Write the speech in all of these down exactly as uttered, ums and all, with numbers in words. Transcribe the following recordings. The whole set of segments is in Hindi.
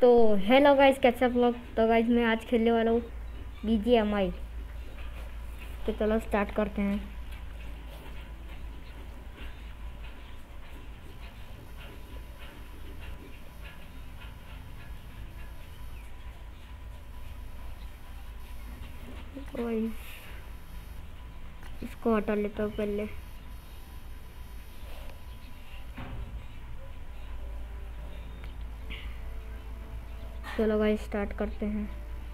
तो हेलो गाइस, कैसे आप लोग। तो गाइस मैं आज खेलने वाला हूँ बी जी एम आई। तो चलो स्टार्ट करते हैं। तो गाइस इसको हटा लेता हूँ पहले। चलो गाइस स्टार्ट करते हैं।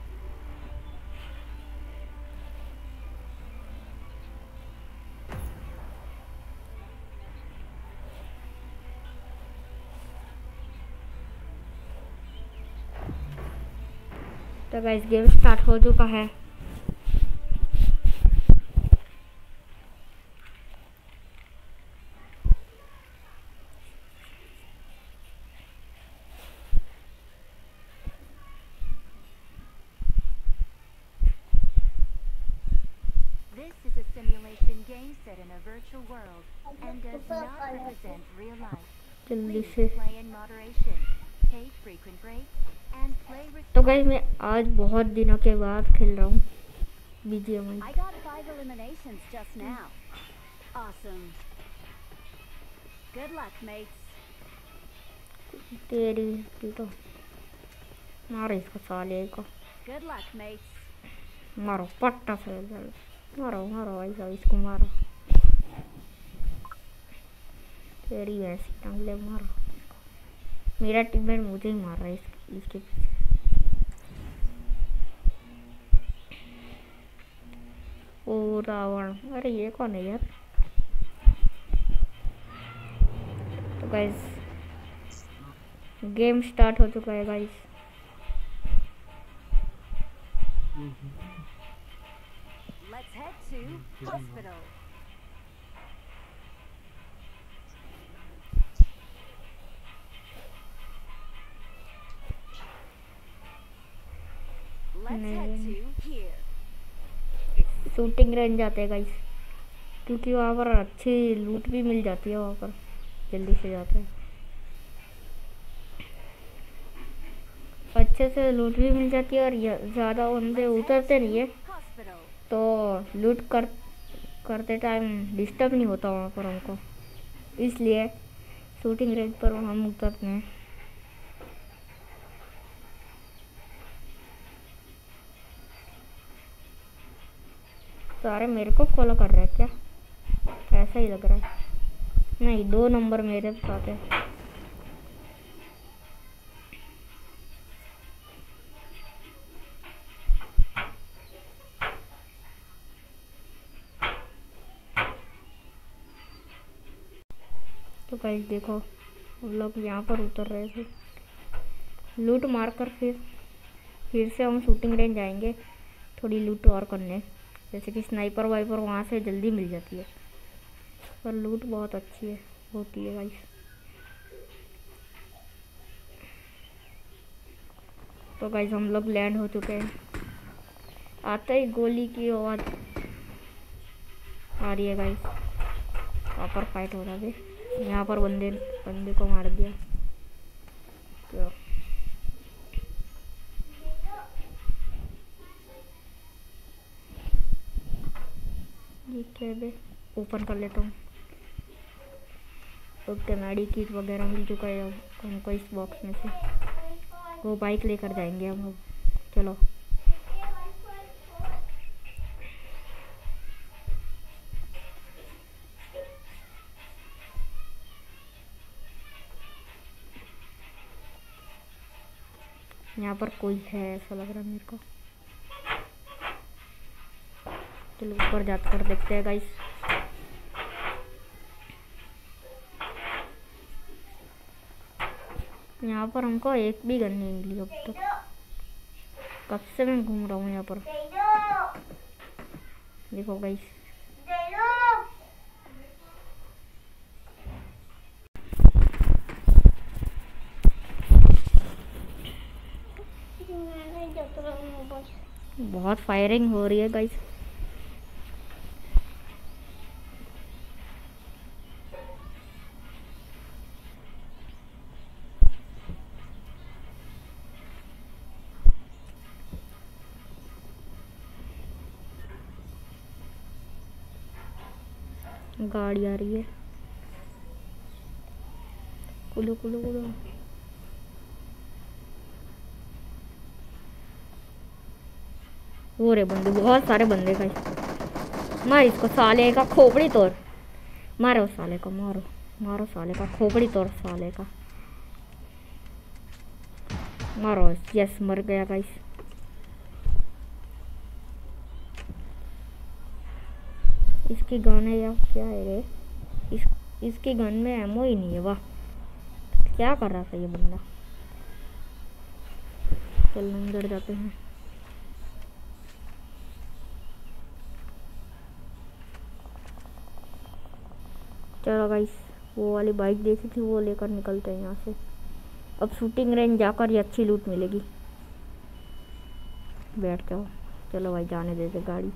तो गाइस गेम स्टार्ट हो चुका है। This is a simulation game set in a virtual world and does not represent real life. जल्दी Please से। play in moderation, take frequent breaks, and play तो गाइस मैं responsibly. आज बहुत दिनों के बाद खेल रहा हूँ B G M I. I got five eliminations just now. Awesome. Good luck, mates. तेरी की तो मारो इसको साले को। Good luck, mates. मारो पट्टा से जल। मारो मारो भाई साहब, इसको मारो। तेरी ऐसी टांगले मारो। मेरा टीममेट मुझे ही मार रहा है इस, इसके पीछे। ओ रावण, अरे ये कौन है यार। तो गाइस गेम स्टार्ट हो चुका है guys. Let's head to hospital. Let's head to here. Shooting range जाते हैं गाइस, क्योंकि वहाँ पर अच्छी लूट भी मिल जाती है। वहाँ पर जल्दी से जाते हैं, अच्छे से लूट भी मिल जाती है और ज़्यादा बंदे उतरते नहीं है, Hospital. तो लूट कर करते टाइम डिस्टर्ब नहीं होता वहाँ पर हमको। इसलिए शूटिंग रेंज पर हम उतरते हैं। सारे मेरे को फॉलो कर रहे हैं क्या? ऐसा ही लग रहा है। नहीं, दो नंबर मेरे साथ है। तो गाइस देखो, हम लोग यहाँ पर उतर रहे थे। लूट मारकर फिर फिर से हम शूटिंग रेंज जाएंगे थोड़ी लूट और करने। जैसे कि स्नाइपर वाइपर वहाँ से जल्दी मिल जाती है, पर लूट बहुत अच्छी है होती है गाइस। तो गाइस हम लोग लैंड हो चुके हैं। आते ही गोली की आवाज़ आ रही है गाइस। वहाँ पर फाइट हो रहा है। यहाँ पर बंदे बंदे को मार दिया। तो ये क्या है, ओपन कर लेता हूँ। ओके, मैडी किट वगैरह मिल चुका है हमको इस बॉक्स में से। वो बाइक लेकर जाएंगे हम लोग। चलो यहाँ पर कोई है ऐसा लग रहा है मेरे को। चलो ऊपर जाकर देखते हैं गाइस। यहाँ पर हमको एक भी गन नहीं मिली अब तक। कब से मैं घूम रहा हूँ यहाँ पर। देखो गाइस, बहुत फायरिंग हो रही है गाइस। गाड़ी आ रही है, कुलो कुलो कुलो। वो रे बंदे, बहुत सारे बंदे का। मार इसको साले का, खोपड़ी तोड़। मारो साले को, मारो मारो साले का, खोपड़ी तोड़ साले का। मारो। यस, मर गया गाइस। इसकी गन है या क्या है रे? इस इसकी गन में एमो ही नहीं है। वाह, क्या कर रहा था ये बंदा। चल अंदर जाते हैं। चलो गाइस, वो वाली बाइक देखी थी, वो लेकर निकलते हैं यहाँ से। अब शूटिंग रेंज जाकर ये अच्छी लूट मिलेगी। बैठ जाओ। चलो भाई, जाने देते गाड़ी।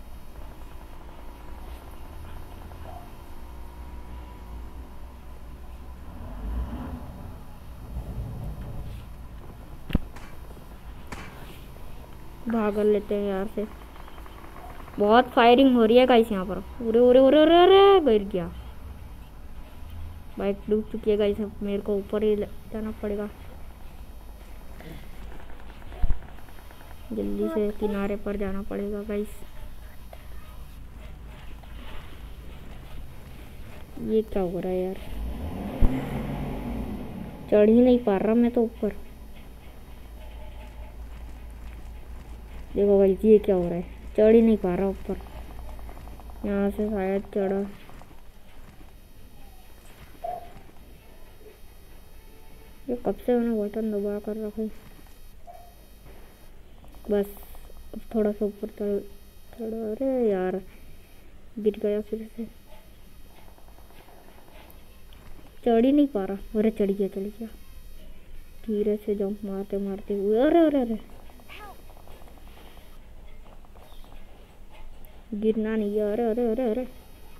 भाग लेते हैं यार से। बहुत फायरिंग हो रही है गाइस यहाँ पर। उरे उरे उरे उरे उरे, गिर गया। बाइक डूब चुकी है गाइस। मेरे को ऊपर ही जाना पड़ेगा। जल्दी से किनारे पर जाना पड़ेगा गाइस। ये क्या हो रहा है यार? चढ़ ही नहीं पा रहा मैं तो ऊपर। देखो भाई, ये क्या हो रहा है? चढ़ ही नहीं पा रहा ऊपर। यहाँ से शायद चढ़ा। ये कब से मैंने बटन दबा कर रखा है। बस अब थोड़ा सा ऊपर चढ़ा। अरे यार, गिर गया फिर से। चढ़ ही नहीं पा रहा। अरे चढ़ गया, चढ़ गया। धीरे से जंप मारते मारते हुए। अरे अरे अरे, गिरना नहीं है। अरे अरे अरे अरे,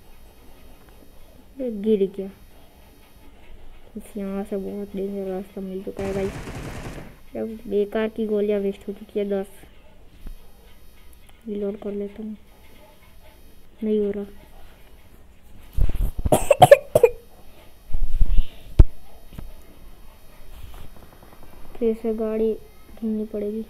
अरे गिर गया। इस यहाँ से बहुत डेंजर रास्ता मिल चुका है गाइस। जब बेकार की गोलियां वेस्ट हो चुकी है। दस रिलोड कर लेता हूँ। नहीं हो रहा। फिर से गाड़ी ढूंढनी पड़ेगी।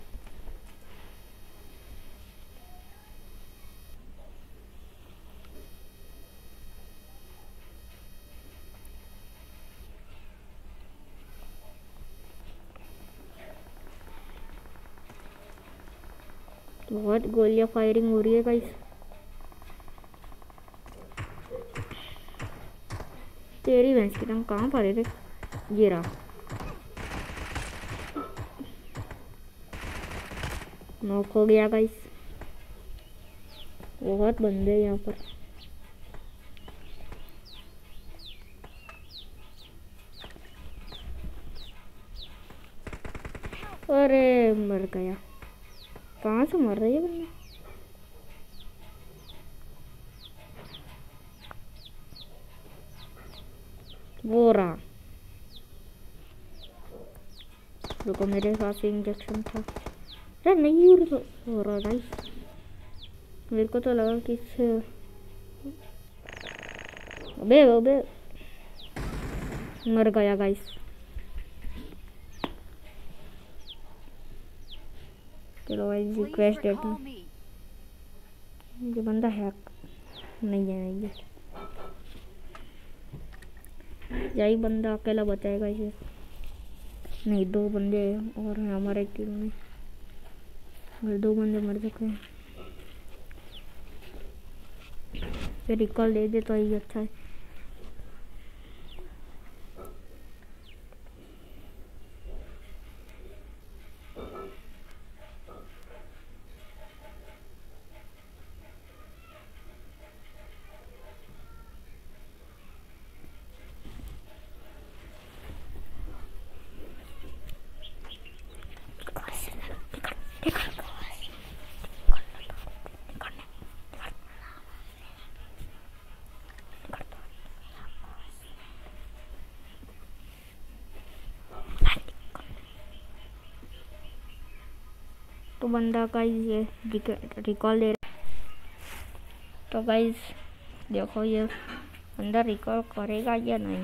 बहुत गोलियां फायरिंग हो रही है गाइस। तेरी भैंस की टांग कहाँ पर है रे? ये रहा। नॉक हो गया गाइस। बहुत बंदे यहाँ पर। अरे मर गया। कहाँ से मर रही है बंदा? वो रहा। रुको, मेरे पास इंजेक्शन था। अरे नहीं हो रहा गाइस। मेरे को तो लगा कि इससे। अबे अबे, मर गया गाइस। चलो गाइस, रिक्वेस्ट देता हूँ। ये बंदा हैक नहीं है। नहीं है, यही बंदा अकेला बचाएगा इसे। नहीं, दो बंदे हैं और हैं हमारे टीम में। अगर दो बंदे मर चुके हैं, फिर रिकॉल दे दे तो ये अच्छा है। तो बंदा गाइस ये रिकॉल दे रहा। तो गाइस देखो, ये अंदर रिकॉल करेगा या नहीं।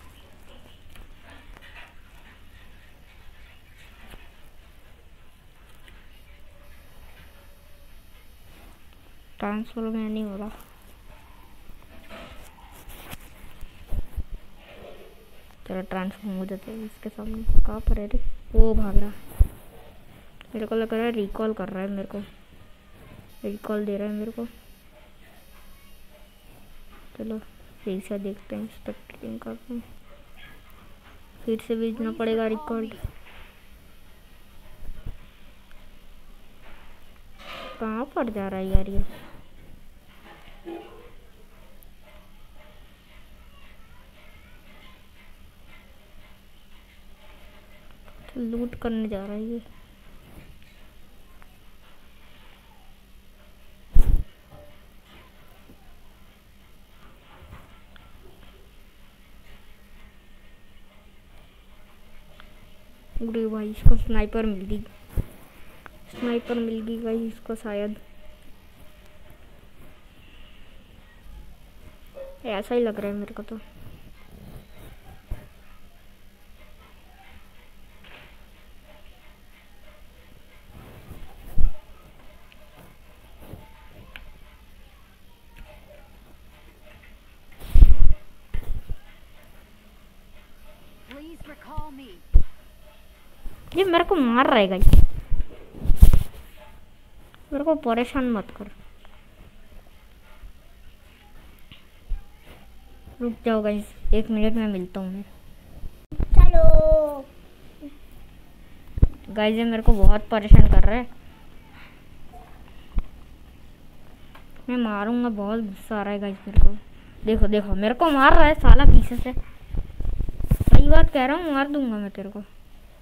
ट्रांसफर में नहीं हो रहा। चलो ट्रांसफर हो जाता है इसके सामने। कहाँ पर है रे? वो भाग रहा। मेरे को लग रहा है रिकॉल कर रहा है, मेरे को रिकॉल दे रहा है मेरे को। चलो फिर से देखते हैं, स्पेक्टेटिंग करते हैं। फिर से भेजना पड़ेगा रिकॉर्ड। कहाँ पर जा रहा है यार ये? लूट करने जा रहा है ये। अरे भाई इसको स्नाइपर मिल गई, स्नाइपर मिल गई भाई इसको शायद। ऐसा ही लग रहा है मेरे को तो। Please recall me. ये मेरे को मार रहा है गाइस, मेरे को परेशान मत कर। रुक जाओ गाइस, एक मिनट में मिलता हूँ मैं। चलो गाइस ये मेरे को बहुत परेशान कर रहा है, मैं मारूंगा। बहुत गुस्सा आ रहा है गाइस मेरे को। देखो देखो मेरे को मार रहा है साला पीछे से। सही बात कह रहा हूँ, मार दूंगा मैं तेरे को।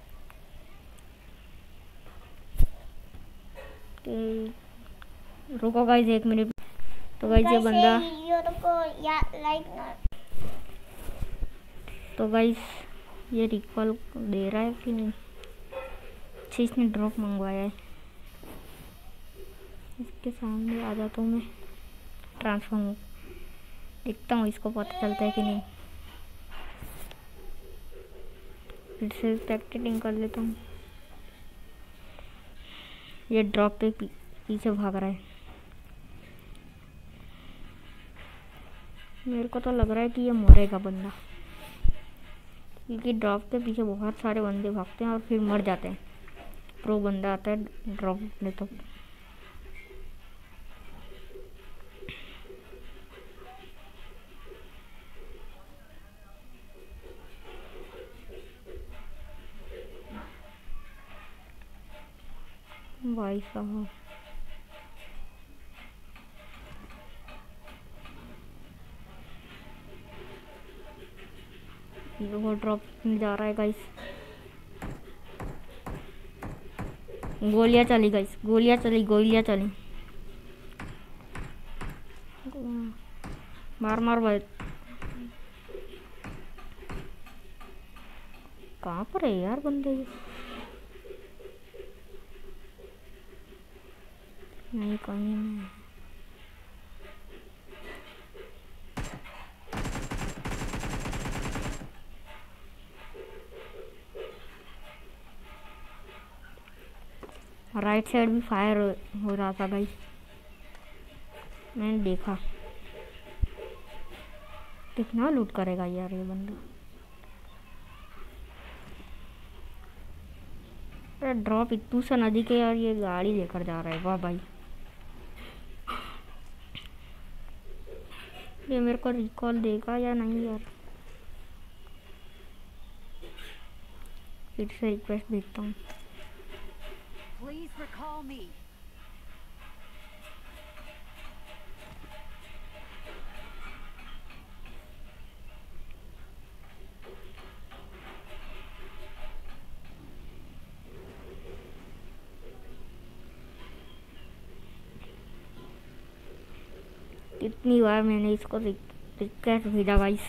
रुको गाइस एक मिनट। तो गाइस ये बंदा, को या लाइक ना। तो गाइस ये रिकॉल दे रहा है कि नहीं? अच्छा इसने ड्रॉप मंगवाया है। इसके सामने आ जाता हूँ मैं, ट्रांसफॉर्म देखता हूँ इसको पता चलता है कि नहीं। फिर से स्पेक्टेटिंग कर लेता हूँ। ये ड्रॉप पे पी, पीछे भाग रहा है। मेरे को तो लग रहा है कि ये मरेगा बंदा, क्योंकि ड्रॉप के पीछे बहुत सारे बंदे भागते हैं और फिर मर जाते हैं। प्रो बंदा आता है ड्रॉप में तो। भाई साहब वो ड्रॉप में जा रहा है गाइस। गोलियां चली गाइस, गोलियां चली, गोलियां चली। मार मार भाई। कहाँ पर है यार बंदे? नहीं कहीं नहीं। राइट साइड भी फायर हो, हो रहा था गाइस, मैंने देखा। कितना लूट करेगा यार ये बंदा। अरे ड्रॉप इतू सा नदी के यार, ये गाड़ी लेकर जा रहा है। वाह भाई, ये मेरे को रिकॉल देगा या नहीं यार? फिर से रिक्वेस्ट भेजता हूँ। Please recall me. कितनी बार मैंने इसको रिक्वेस्ट भेजा गाइस।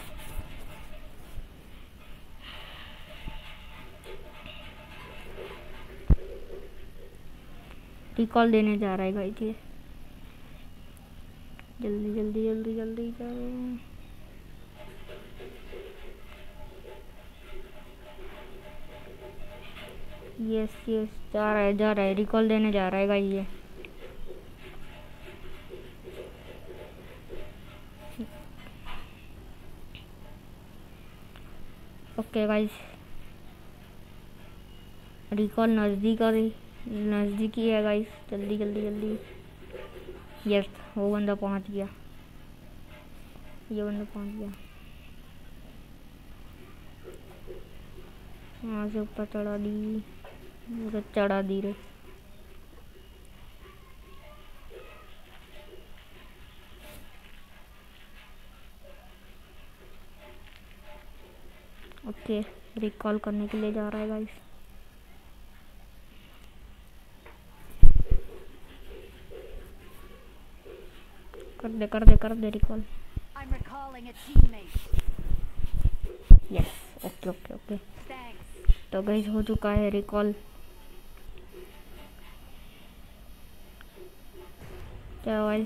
रिकॉल देने जा रहा है गाइस ये। जल्दी जल्दी जल्दी जल्दी जाओ। यस यस, जा रहा है जा रहा है, रिकॉल देने जा रहा है गाइस ये। ओके गाइस, रिकॉल नज़दीक आ रही, नज़दीक ही है गाइस, जल्दी जल्दी जल्दी। यस, वो बंदा पहुंच गया, ये बंदा पहुंच गया। वहाँ से ऊपर चढ़ा दी, तो चढ़ा दी रे। ओके, रिकॉल करने के लिए जा रहा है गाइस। कर दे कर दे कर दे recall. I'm recalling a teammate. Yes, okay okay okay. Thanks. तो गाइस हो चुका है रिकॉल। क्या गाइस,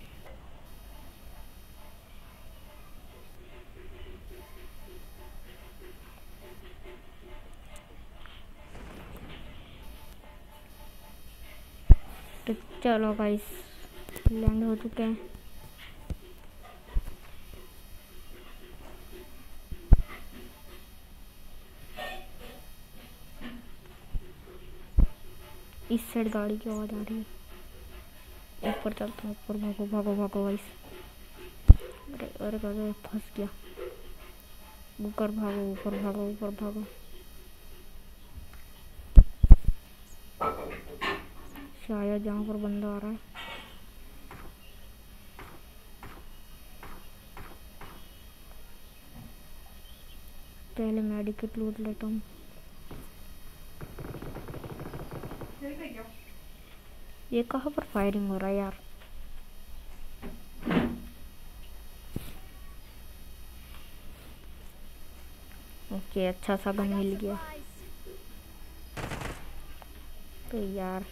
तो चलो गाइस, लैंड हो चुके हैं। इस साइड गाड़ी की आवाज़ आ रही है। ऊपर चलता हूँ, ऊपर भागो भागो भागो गाइस। अरे अरे अरे, फंस गया। ऊपर भागो ऊपर भागो ऊपर भागो। शायद जहाँ पर बंदा आ रहा है। पहले मेडिकेट लूट लेता हूँ। ये कहाँ पर फायरिंग हो रहा है यार? ओके, अच्छा सा गन मिल गया। तो यार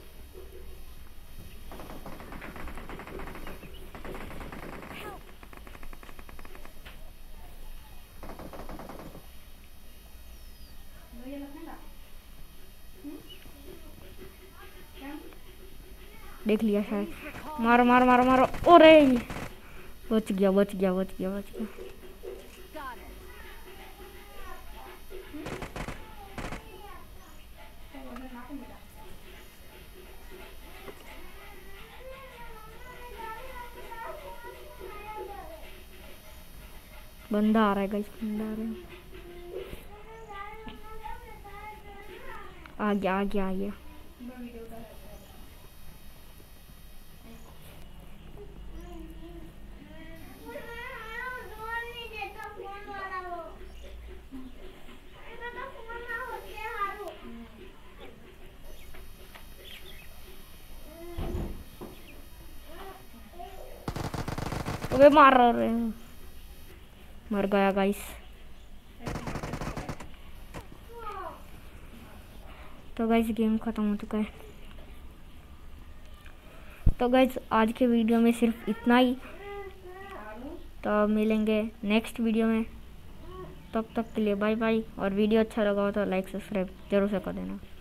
देख लिया शायद। मारो मारो मारो मारो। अरे बच गया बच गया बच गया बच गया। Got it. बंदा आ रहा है गाइस, बंदा आ रहा है। आ गया आ गया आ गया। अबे मार रहे हैं, मर गया गाइस। तो गाइस गेम ख़त्म हो चुका है। तो गाइस आज के वीडियो में सिर्फ इतना ही। तो मिलेंगे नेक्स्ट वीडियो में, तब तक के लिए बाय बाय। और वीडियो अच्छा लगा हो तो लाइक सब्सक्राइब जरूर से कर देना।